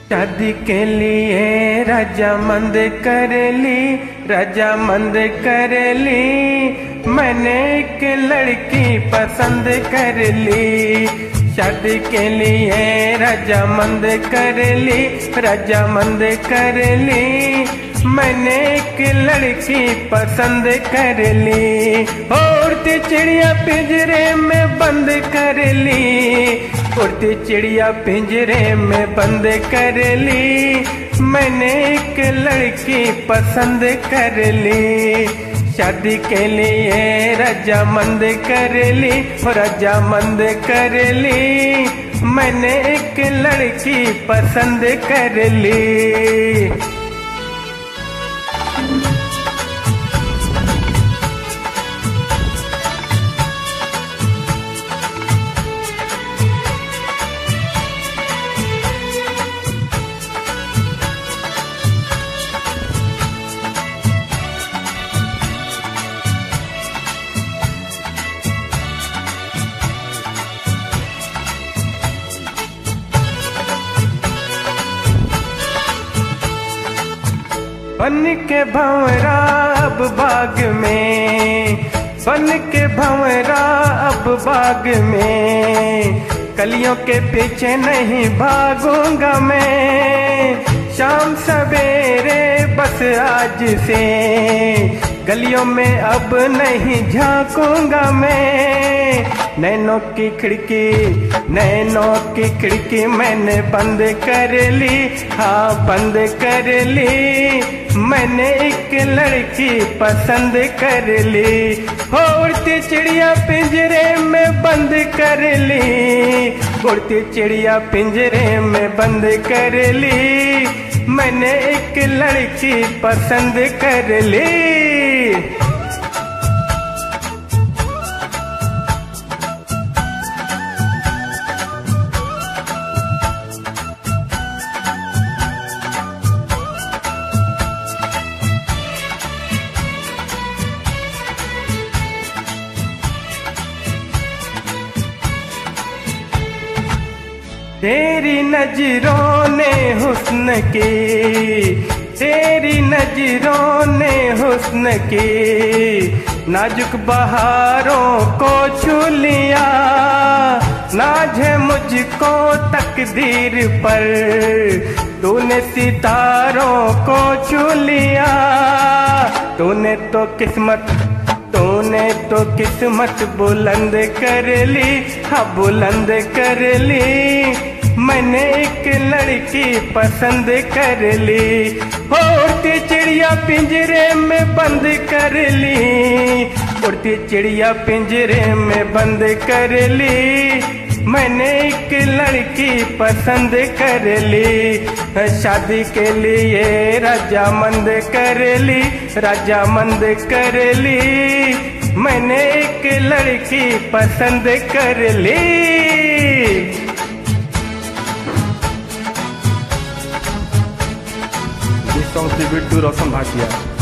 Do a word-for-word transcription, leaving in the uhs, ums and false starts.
शादी के लिए रजामंद कर ली, रजामंद कर ली। मैंने एक लड़की पसंद कर ली। शादी के लिए रजामंद कर ली, रजामंद कर ली। मैंने एक लड़की पसंद कर ली। उड़ती चिड़िया पिंजरे में बंद कर ली, उड़ती चिड़िया पिंजरे में बंद कर ली। मैंने एक लड़की पसंद कर ली। शादी के लिए रजामंद कर ली, रजामंद कर ली। मैंने एक लड़की पसंद कर ली। बन के भंवरा अब बाग में, बन के भंवरा अब बाग में। कलियों के पीछे नहीं भागूंगा मैं, शाम सवेरे बस आज से। गलियों में अब नहीं झांकूंगा मैं। नैनों की खिड़की, नैनों की खिड़की मैंने बंद कर ली, हाँ बंद कर ली। मैंने एक लड़की पसंद कर ली। उड़ती चिड़िया पिंजरे में बंद कर ली, उड़ती चिड़िया पिंजरे में बंद कर ली। मैंने एक लड़की पसंद कर ली। तेरी नजरों ने हुस्न की, तेरी नजरों ने हुस्न की। नाजुक बहारों को छू लिया, नाज है मुझको तकदीर पर। तूने सितारों को छू लिया, तूने तो किस्मत, तूने तो किस्मत बुलंद कर ली, हाँ बुलंद कर ली। मैंने एक लड़की पसंद कर ली। उड़ती चिड़िया पिंजरे में बंद कर ली, उड़ती चिड़िया पिंजरे में बंद कर ली। मैंने एक लड़की पसंद कर ली। शादी के लिए रजामंद कर ली, रजामंद कर ली। मैंने एक लड़की पसंद कर ली। This song tribute to Roshan Bhatia.